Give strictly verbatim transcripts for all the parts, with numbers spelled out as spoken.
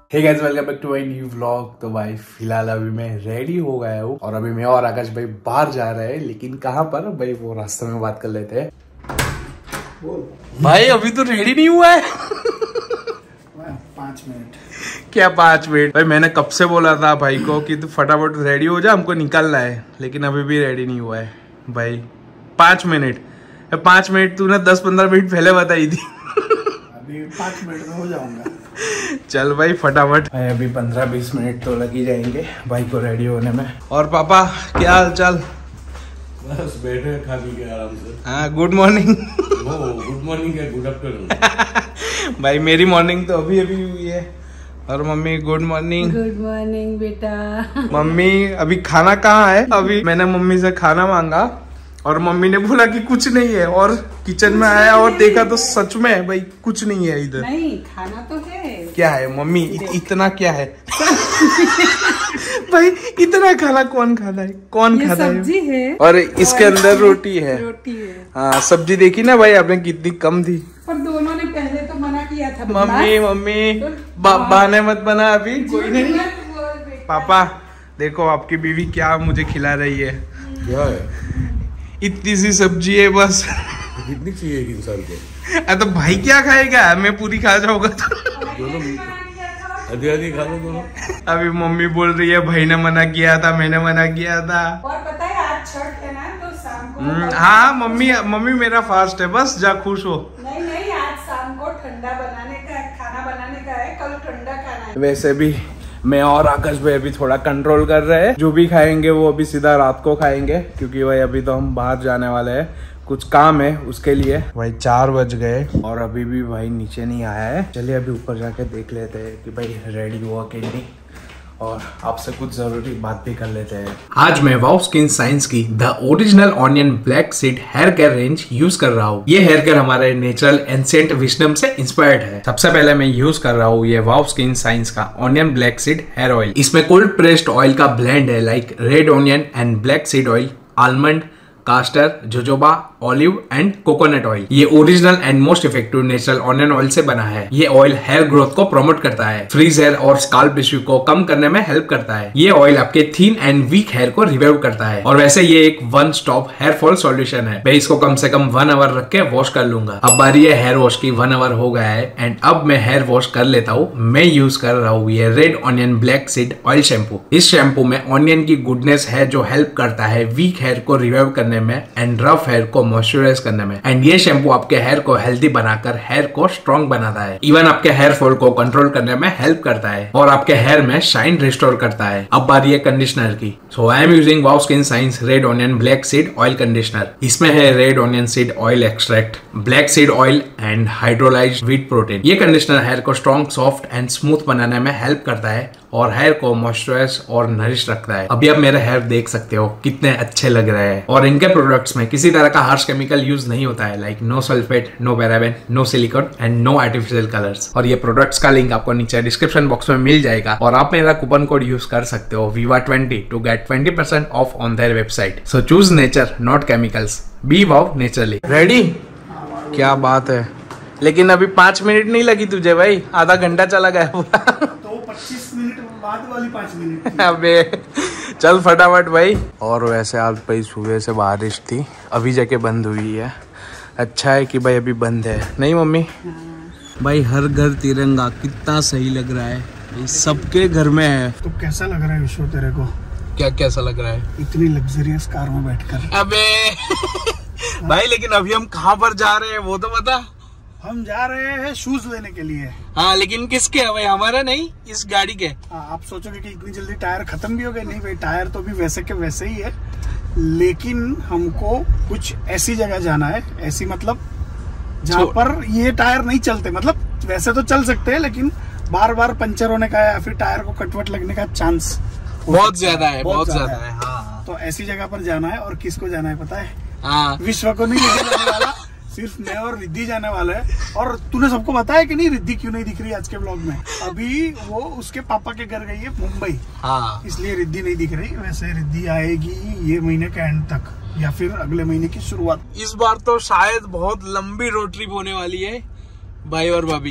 Hey guys, welcome back to my new vlog. तो भाई फिलहाल अभी मैं रेडी हो गया हूँ और अभी मैं और आकाश भाई बाहर जा रहे हैं, लेकिन कहाँ पर भाई वो रास्ते में बात कर लेते हैं। भाई अभी तो रेडी नहीं हुआ है। पाँच मिनट क्या पाँच मिनट? भाई मैंने कब से बोला था भाई को कि तू फटाफट रेडी हो जा, हमको निकलना है, लेकिन अभी भी रेडी नहीं हुआ है भाई। पाँच मिनट पाँच मिनट तूने दस पंद्रह मिनट पहले बताई थी। अभी पाँच मिनट में हो जाऊंगा। चल भाई फटाफट। भाई अभी पंद्रह बीस मिनट तो लग ही जाएंगे भाई को रेडी होने में। और पापा क्या हाल चाल? बस बैठे खा पी के आराम से। हाँ, गुड मॉर्निंग। गुड मॉर्निंग है, गुड आफ्टरनून। भाई मेरी मॉर्निंग तो अभी अभी हुई है। और mummy good morning. Good morning बेटा। मम्मी अभी खाना कहाँ है? अभी मैंने मम्मी से खाना मांगा और मम्मी ने बोला कि कुछ नहीं है, और किचन में आया और देखा तो सच में भाई कुछ नहीं है इधर। नहीं, खाना तो है। क्या है मम्मी? इत, इतना क्या है? भाई इतना खाना कौन खाता है? कौन खाता है? सब्जी है और इसके और अंदर रोटी है। रोटी है। हाँ, सब्जी देखी ना भाई आपने कितनी कम थी। पर दोनों ने पहले तो मना किया था। मम्मी मम्मी बहाने मत बना, अभी कोई नहीं। पापा देखो आपकी बीवी क्या मुझे खिला रही है। क्या है? इतनी सी सब्जी है बस। कितनी चाहिए एक इंसान को? तो भाई क्या खाएगा? मैं पूरी खा जाऊंगा तो। दोनों आधी आधी खा लो दोनों। अभी मम्मी बोल रही है भाई ने मना किया था, मैंने मना किया था। और पता है आज छठ है ना, तो शाम को। हाँ मम्मी मम्मी मेरा फास्ट है, बस जा खुश हो। नहीं नहीं, आज शाम को ठंडा बनाने का खाना बनाने का है, कल ठंडा खाना है। वैसे भी मैं और आकाश भाई अभी थोड़ा कंट्रोल कर रहे हैं। जो भी खाएंगे वो अभी सीधा रात को खाएंगे, क्योंकि भाई अभी तो हम बाहर जाने वाले हैं, कुछ काम है उसके लिए। भाई चार बज गए और अभी भी भाई नीचे नहीं आया है। चलिए अभी ऊपर जाके देख लेते हैं कि भाई रेडी हुआ कि नहीं, और आपसे कुछ जरूरी बात भी कर लेते हैं। आज मैं वाव स्किन साइंस की the original onion black seed hair care range use कर रहा हूँ। ये हेयर केयर हमारे नेचुरल एंसेंट विजडम से इंस्पायर्ड है। सबसे पहले मैं यूज कर रहा हूँ ये वाव स्किन साइंस का onion black seed hair oil. इसमें कोल्ड प्रेस्ड ऑयल का ब्लेंड है, like red onion and black seed oil, almond, castor, jojoba, olive and coconut oil. ये original and most effective natural onion oil से बना है। ये oil hair growth को promote करता है, फ्रीज हेयर और स्काल्प इश्यू को कम करने में हेल्प करता है। ये ऑयल आपके थिन एंड वीक हेयर को रिवाइव करता है। और वैसे ये एक one stop hair fall solution है। मैं इसको कम से कम वन आवर रख के वॉश कर लूंगा। अब बारी है हेयर वॉश की। वन आवर हो गया है एंड अब मैं हेयर वॉश कर लेता हूँ। मैं यूज कर रहा हूँ ये red onion black seed oil shampoo. इस शैम्पू में ऑनियन की गुडनेस है जो हेल्प करता है वीक हेयर को रिवाइव करने में एंड रफ हेयर को मॉइस्चराइज करने में। एंड ये शैम्पू आपके हेयर को हेल्दी बनाकर हेयर को स्ट्रॉन्ग बनाता है। इवन आपके हेयर फॉल को कंट्रोल करने में हेल्प करता है और आपके हेयर में शाइन रिस्टोर करता है। अब बारी है कंडीशनर की। So I am using wow skin science red onion black seed oil conditioner. इसमें है red onion seed oil extract, black seed oil and hydrolysed wheat protein. ये कंडीशनर हेयर को स्ट्रॉन्ग, सॉफ्ट एंड स्मूथ बनाने में help करता है और hair को मॉइस्चराइज और नरिश रखता है। अभी आप मेरे हेयर देख सकते हो कितने अच्छे लग रहे हैं। और इनके प्रोडक्ट्स में किसी तरह का हार्श केमिकल यूज नहीं होता है, like no sulphate, no paraben, no silicone and no artificial colours. और ये प्रोडक्ट्स का लिंक आपको नीचे डिस्क्रिप्शन बॉक्स में मिल जाएगा और आप मेरा कूपन कोड यूज कर सकते हो viva twenty two get twenty percent off on their website. So choose nature not chemicals, be wow naturally. Ready? क्या बात है। लेकिन अभी पांच मिनट नहीं लगी तुझे भाई, आधा घंटा चला गया पूरा। तो पच्चीस मिनट बाद वाली पाँच मिनट। अबे चल फटाफट भाई। और वैसे आज भाई सुबह से बारिश थी, अभी जाके बंद हुई है। अच्छा है कि भाई अभी बंद है, नहीं मम्मी? भाई हर घर तिरंगा कितना सही लग रहा है, सबके घर में है। तो कैसा लग रहा है विश्व तेरे को? क्या कैसा लग रहा है? इतनी लग्जरियस कार में बैठकर। अबे भाई लेकिन अभी हम कहाँ पर जा रहे हैं वो तो बता। हम जा रहे हैं शूज लेने के लिए। हाँ, लेकिन किसके है भाई? हमारा नहीं, इस गाड़ी के। आ, आप सोचोगे कि इतनी जल्दी टायर खत्म भी हो गए? नहीं भाई, टायर तो भी वैसे के वैसे ही है, लेकिन हमको कुछ ऐसी जगह जाना है, ऐसी मतलब जहाँ पर ये टायर नहीं चलते। मतलब वैसे तो चल सकते हैं, लेकिन बार बार पंचर होने का या फिर टायर को कटवट लगने का चांस बहुत ज्यादा है, बहुत ज्यादा है। है। हाँ, तो ऐसी जगह पर जाना है। और किसको जाना है पता है? हाँ। विश्व को नहीं लेके जाने वाला, सिर्फ मैं और रिद्धि जाने वाला है। और तूने सबको बताया कि नहीं रिद्धि क्यों नहीं दिख रही आज के ब्लॉग में? अभी वो उसके पापा के घर गई है मुंबई, हाँ, इसलिए रिद्धि नहीं दिख रही। वैसे रिद्धि आएगी ये महीने के एंड तक या फिर अगले महीने की शुरुआत। इस बार तो शायद बहुत लंबी रोड ट्रिप होने वाली है भाई और भाभी की।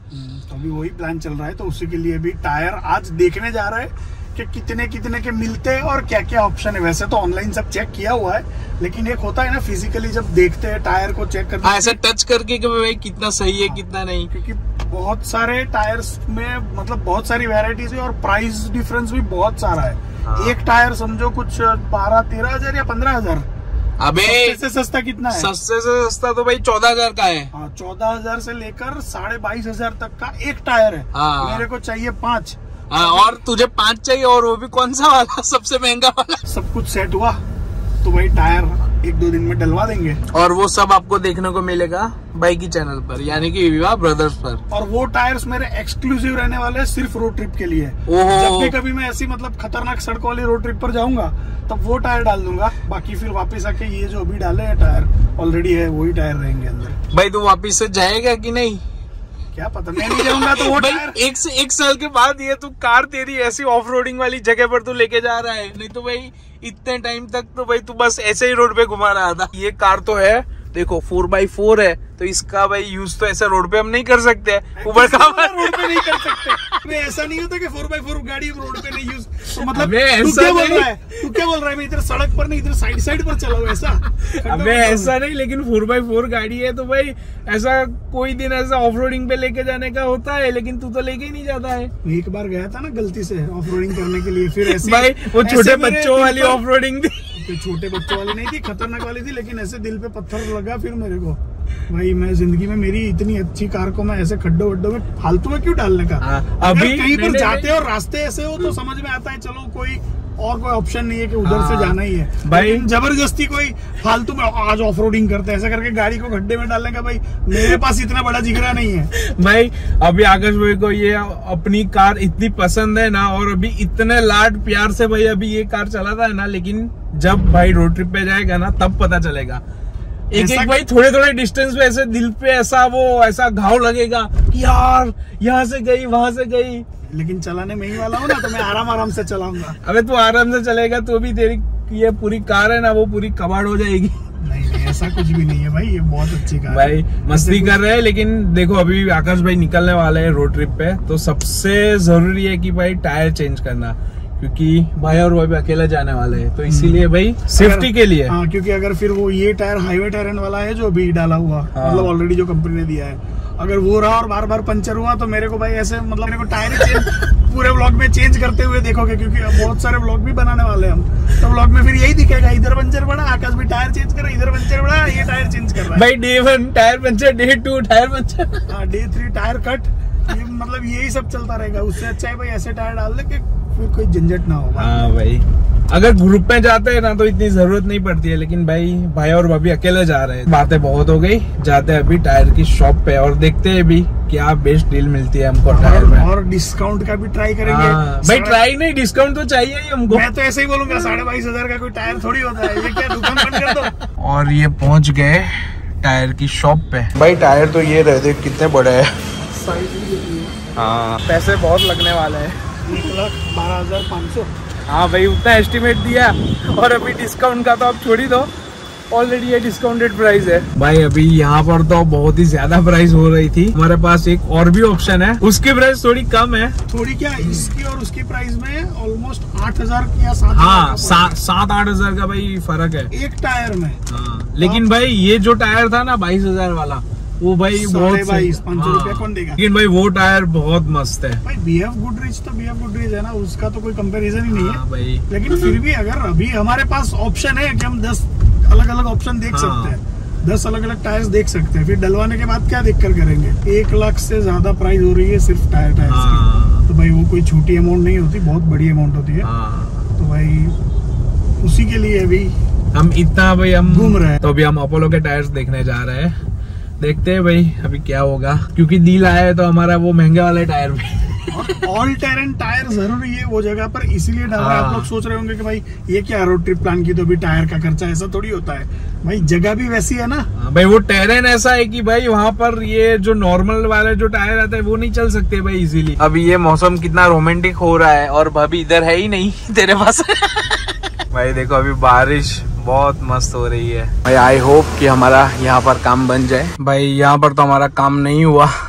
तो अभी वही प्लान चल रहा है, तो उसी के लिए भी टायर आज देखने जा रहे हैं कि कितने कितने के मिलते हैं और क्या क्या ऑप्शन है। वैसे तो ऑनलाइन सब चेक किया हुआ है, लेकिन एक होता है ना फिजिकली जब देखते हैं टायर को चेक करते ऐसा टच करके कि भाई कितना सही है कितना नहीं, क्योंकि बहुत सारे टायर्स में मतलब बहुत सारी वेराइटीज है और प्राइस डिफरेंस भी बहुत सारा है। हाँ। एक टायर समझो कुछ बारह तेरह हजार या पंद्रह हजार। अबे सस्ते से सस्ता कितना है? सस्ते से सस्ता तो भाई चौदह हजार का है। हाँ, चौदह हजार से लेकर साढ़े बाईस हजार तक का एक टायर है। हाँ। मेरे को चाहिए पाँच। हाँ, और तुझे पांच चाहिए, और वो भी कौन सा वाला? सबसे महंगा वाला। सब कुछ सेट हुआ तो भाई टायर एक दो दिन में डलवा देंगे, और वो सब आपको देखने को मिलेगा बाइक की चैनल पर, यानी कि विवाह ब्रदर्स पर। और वो टायर्स मेरे एक्सक्लूसिव रहने वाले हैं, सिर्फ रोड ट्रिप के लिए। ओहो। जब भी कभी मैं ऐसी मतलब खतरनाक सड़कों वाली रोड ट्रिप पर जाऊंगा तब वो टायर डाल दूंगा, बाकी फिर वापस आके ये जो अभी डाले हैं टायर ऑलरेडी है वही टायर रहेंगे अंदर। भाई तू वापिस से जाएगा कि नहीं? क्या पता, मैं नहीं जाऊंगा तो वो टायर। एक से एक साल के बाद ये तू कार तेरी ऐसी ऑफ रोडिंग वाली जगह पर तू लेके जा रहा है, नहीं तो भाई इतने टाइम तक तो भाई तू बस ऐसे ही रोड पे घुमा रहा था। ये कार तो है देखो फोर बाई फोर है, तो इसका भाई यूज तो ऐसा रोड पे हम नहीं कर सकते, ऊपर का रोड पे नहीं कर सकते। मैं ऐसा नहीं होता कि फोर बाई फोर गाड़ी रोड पे नहीं यूज, तो मतलब अबे तू ऐसा क्या बोल नहीं। रहा है तू क्या बोल रहा है मैं इधर सड़क पर नहीं इधर साइड साइड पर चला हूँ ऐसा? अबे ऐसा नहीं, लेकिन फोर बाई फोर गाड़ी है तो भाई ऐसा कोई दिन ऐसा ऑफ रोडिंग पे लेके जाने का होता है, लेकिन तू तो लेके ही नहीं जाता है। एक बार गया था ना गलती से ऑफ रोडिंग करने के लिए, फिर ऐसे भाई वो छोटे बच्चों वाली ऑफ रोडिंग थी। तो छोटे बच्चों वाली नहीं थी, खतरनाक वाली थी, लेकिन ऐसे दिल पे पत्थर लगा फिर मेरे को। भाई मैं जिंदगी में मेरी इतनी अच्छी कार को मैं ऐसे खड्डों वड्डों में फालतू में क्यों डालने का? अभी कहीं पर जाते हो रास्ते ऐसे हो तो समझ में आता है चलो कोई और कोई ऑप्शन नहीं है कि उधर से जाना ही है भाई। जबरदस्ती कोई फालतू में आज ऑफ रोडिंग करते हैं ऐसा करके गाड़ी को गड्ढे में डालने का, भाई मेरे पास इतना बड़ा जिगरा नहीं है भाई। अभी आकाश भाई को ये अपनी कार इतनी पसंद है ना, और अभी इतने लाड प्यार से भाई अभी ये कार चलाता है ना, लेकिन जब भाई रोड ट्रिप पे जाएगा ना तब पता चलेगा। एक एक भाई थोड़े थोड़े डिस्टेंस पे ऐसे दिल पे ऐसा वो ऐसा घाव लगेगा कि यार यहाँ से गई वहां से गई, लेकिन चलाने में ही वाला हूँ ना तो मैं आराम आराम से चलाऊंगा। अबे तू आराम से चलेगा तो भी तेरी ये पूरी कार है ना वो पूरी कबाड़ हो जाएगी। नहीं नहीं ऐसा कुछ भी नहीं है भाई, ये बहुत अच्छी कार भाई मस्ती कर रहे हैं, लेकिन देखो अभी आकाश भाई निकलने वाले हैं रोड ट्रिप पे, तो सबसे जरूरी है कि भाई टायर चेंज करना, क्योंकि भाई और वो भी अकेले जाने वाले हैं, तो इसीलिए भाई सेफ्टी के लिए। हाँ, क्योंकि अगर फिर वो ये टायर हाईवे टायर वाला है जो अभी डाला हुआ, हाँ। मतलब ऑलरेडी जो कंपनी ने दिया है, अगर वो रहा और बार बार पंचर हुआ तो मेरे को भाई ऐसे मतलब मेरे को टायर चेंज पूरे व्लॉग में चेंज करते हुए देखोगे, क्योंकि बहुत सारे व्लॉग भी बनाने वाले हैं हम, तो व्लॉग में फिर यही दिखेगा, इधर पंचर पड़ा आकाश भी टायर चेंज कर रहा है, इधर पंचर पड़ा ये टायर चेंज कर रहा है। भाई day one tyre puncture, day two tyre puncture, हाँ डे थ्री टायर कट, ये मतलब यही सब चलता रहेगा। उससे अच्छा है भाई ऐसे टायर डाल दे कि फिर कोई झंझट ना हो। हाँ भाई, अगर ग्रुप में जाते हैं ना तो इतनी जरूरत नहीं पड़ती है, लेकिन भाई भाई और भाभी अकेले जा रहे हैं, बातें बहुत हो गई, जाते हैं अभी टायर की शॉप पे और देखते हैं भी क्या बेस्ट डील मिलती है हमको टायर में, और डिस्काउंट का भी ट्राई करेंगे। हाँ, भाई ट्राई नहीं डिस्काउंट तो चाहिए ही हमको। मैं तो ऐसे ही बोलूंगा, साढ़े बाईस हजार का कोई टायर थोड़ी होता है, ये क्या दुकान बंद कर दो। और ये पहुंच गए टायर की शॉप पे। भाई टायर तो ये रहते कितने बड़े है, हाँ पैसे बहुत लगने वाले हैं, एक लाख बारह हजार पाँच सौ। हाँ भाई उतना एस्टिमेट दिया, और अभी डिस्काउंट का तो आप छोड़ ही दो, ऑलरेडी ये डिस्काउंटेड प्राइस है। भाई अभी यहाँ पर तो बहुत ही ज्यादा प्राइस हो रही थी, हमारे पास एक और भी ऑप्शन है, उसकी प्राइस थोड़ी कम है, थोड़ी क्या इसकी और उसकी प्राइस में ऑलमोस्ट आठ हजार या सात हाँ सा, सात आठ हजार का भाई फर्क है एक टायर में। हाँ, लेकिन भाई ये जो टायर था ना बाईस हजार वाला, वो भाई बहुत बाईस पाँच सौ रुपया कौन देगा? लेकिन भाई वो टायर बहुत मस्त है भाई। बी एफ गुडरिच तो बी एफ गुडरिच है ना, उसका तो कोई कंपैरिजन ही नहीं है भाई, लेकिन फिर भी अगर अभी हमारे पास ऑप्शन है कि हम दस अलग अलग ऑप्शन देख हाँ। सकते हैं, दस अलग अलग टायर्स देख सकते हैं, फिर डलवाने के बाद क्या दिक्कत करेंगे। एक लाख से ज्यादा प्राइस हो रही है सिर्फ टायर टायर्स हाँ। की, तो भाई वो कोई छोटी अमाउंट नहीं होती, बहुत बड़ी अमाउंट होती है। हाँ। तो भाई उसी के लिए अभी हम इतना भाई हम घूम रहे हैं, तो अभी हम अपोलो के टायर्स देखने जा रहे हैं, देखते हैं भाई अभी क्या होगा, क्योंकि डील आया है तो हमारा वो महंगे वाले टायर भी। ऑल टेरेन टायर जरूरी है वो जगह पर, इसीलिए डाल रहे हैं। आप लोग सोच रहे होंगे कि भाई ये क्या रोड ट्रिप प्लान की तो भी टायर का खर्चा, ऐसा थोड़ी होता है भाई, जगह भी वैसी है ना। भाई वो टेरेन ऐसा है कि भाई वहाँ पर ये जो नॉर्मल वाले जो टायर आते हैं वो नहीं चल सकते भाई इजीली। अभी ये मौसम कितना रोमांटिक हो रहा है, और भाभी इधर है ही नहीं तेरे पास। भाई देखो अभी बारिश बहुत मस्त हो रही है भाई, आई होप कि हमारा यहाँ पर काम बन जाए। भाई यहाँ पर तो हमारा काम नहीं हुआ, काम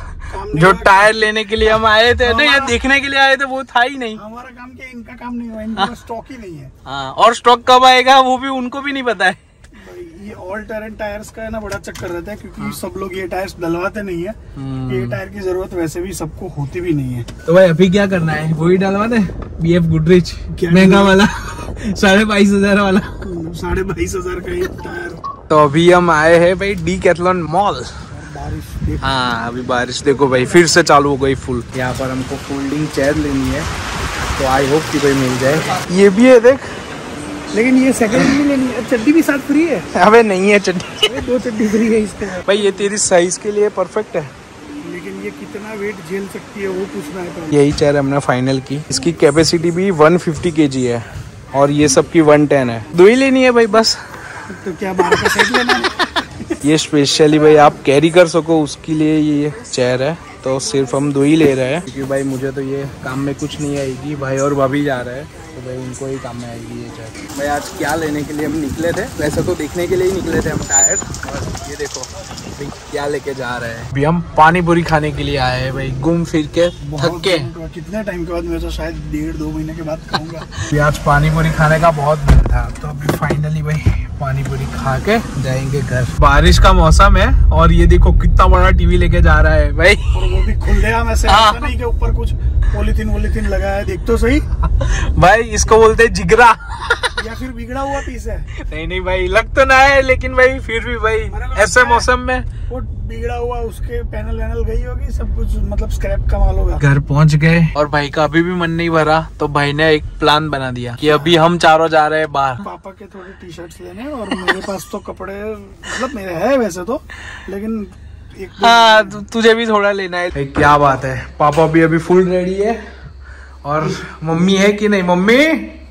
नहीं जो हुआ। टायर लेने के लिए हम आए थे ना, ये हमारा- देखने के लिए आए थे, वो था ही नहीं। हमारा काम क्या, इनका काम नहीं हुआ, इनका स्टॉक ही नहीं है। हाँ, और स्टॉक कब आएगा वो भी उनको भी नहीं पता है। भाई ये ऑल टेरेन टायर्स का है ना, बड़ा चक्कर रहता है, क्योंकि सब लोग ये टायर्स डलवाते नहीं है। ये टायर की जरूरत वैसे भी सबको होती भी नहीं है। तो भाई अभी क्या करना है, वही डलवा दे बी एफ गुडरिच क्या महंगा वाला साढ़े बाईस हजार वाला। साढ़े बाईस हजार का एक टायर। तो अभी हम आए हैं भाई डीकैथलॉन मॉल। बारिश देख, हाँ, अभी बारिश देखो भाई फिर से चालू हो गई फुल। यहाँ पर हमको फोल्डिंग चेयर लेनी है, तो आई होप कि भाई मिल जाए। ये भी है देख, लेकिन ये सेकंड में लेनी है। चड्डी भी साथ फ्री है। अबे नहीं है चड्डी। दो चड्डी फ्री है इसके। भाई ये तेरी साइज के लिए परफेक्ट है। लेकिन ये कितना वेट झेल सकती है वो पूछना है पहले। यही चेयर हमने फाइनल की। इसकी कैपेसिटी भी वन फिफ्टी केजी है और ये सब की वन टेन है। दो ही लेनी है भाई बस। तो क्या बाहर का सेट लेना है? ये स्पेशली भाई आप कैरी कर सको उसके लिए ये चेयर है, तो सिर्फ हम दो ही ले रहे हैं, क्योंकि भाई मुझे तो ये काम में कुछ नहीं आएगी। भाई और भाभी जा रहे हैं, तो भाई उनको ही काम में आएगी ये चेयर। भाई आज क्या लेने के लिए हम निकले थे, वैसे तो देखने के लिए ही निकले थे हम टायर, और ये देखो भाई क्या लेके जा रहे हैं। अभी हम पानी पूरी खाने के लिए आए हैं भाई, घूम फिर के थक के। कितने टाइम के बाद, मैं तो शायद डेढ़ दो महीने के बाद खाऊंगा। अभी आज पानी पूरी खाने का बहुत मन था, तो अभी फाइनली भाई पानी पूरी खा के जाएंगे घर। बारिश का मौसम है और ये देखो कितना बड़ा टीवी लेके जा रहा है भाई। और वो भी खुलेआम ऐसे, हाँ। ऐसा नहीं कि ऊपर कुछ पॉलिथीन वोलिथीन लगा है। देख तो सही। भाई इसको बोलते हैं जिगरा। या फिर बिगड़ा हुआ पीस है। नहीं नहीं भाई, लग तो ना है, लेकिन भाई फिर भी भाई ऐसे मौसम में वो बिगड़ा हुआ, उसके पैनल वैनल गई होगी, सब कुछ मतलब स्क्रैप का माल होगा। घर पहुंच गए और भाई का अभी भी मन नहीं भरा, तो भाई ने एक प्लान बना दिया कि अभी हम चारों जा रहे हैं बाहर। पापा के थोड़े टी शर्ट्स लेने, और मेरे पास तो कपड़े मतलब मेरे है वैसे तो, लेकिन एक हाँ तु, तुझे भी थोड़ा लेना है। क्या बात है, पापा भी अभी फुल रेडी है और मम्मी है कि नहीं? मम्मी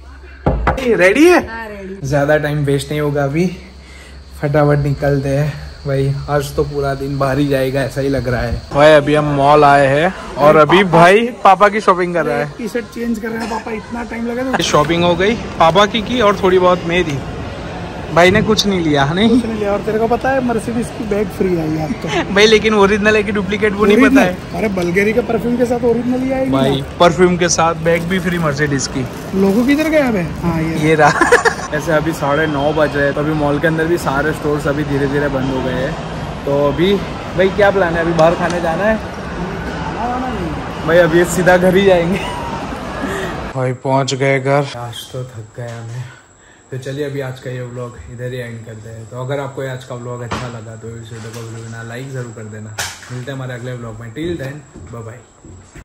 रेडी है? ज्यादा टाइम वेस्ट नहीं होगा, अभी फटाफट निकलते हैं भाई। आज तो पूरा दिन बाहर ही जाएगा ऐसा ही लग रहा है। भाई अभी हम मॉल आए हैं और अभी भाई पापा की शॉपिंग कर रहा है। टी शर्ट चेंज कर रहे हैं पापा, इतना टाइम लगा तो शॉपिंग हो गई पापा की की और थोड़ी बहुत मेरी। भाई ने कुछ नहीं लिया नहीं कुछ नहीं लिया। और तेरे को पता है मर्सिडीज की बैग फ्री आई है तो। भाई, लेकिन ओरिजिनल है कि डुप्लीकेट वो नहीं पता है। अरे बल्गेरी का परफ्यूम के साथ ओरिजिनल ही आएगी भाई परफ्यूम के साथ बैग भी फ्री मर्सिडीज की। लोगों किधर गए अब? हाँ ये ये रहा। ऐसे अभी साढ़े नौ बज रहे हैं, तो अभी मॉल के अंदर भी सारे स्टोर्स अभी धीरे धीरे बंद हो गए हैं। तो अभी भाई क्या प्लान है, अभी बाहर खाने जाना है? भाई अभी सीधा घर ही जाएंगे। भाई पहुंच गए घर। आज तो थक गए हमें, तो चलिए अभी आज का ये व्लॉग इधर ही एंड करते हैं। तो अगर आपको आज का व्लॉग अच्छा लगा तो इस वीडियो को लाइक ज़रूर कर देना। मिलते हैं हमारे अगले व्लॉग में। Till then bye bye.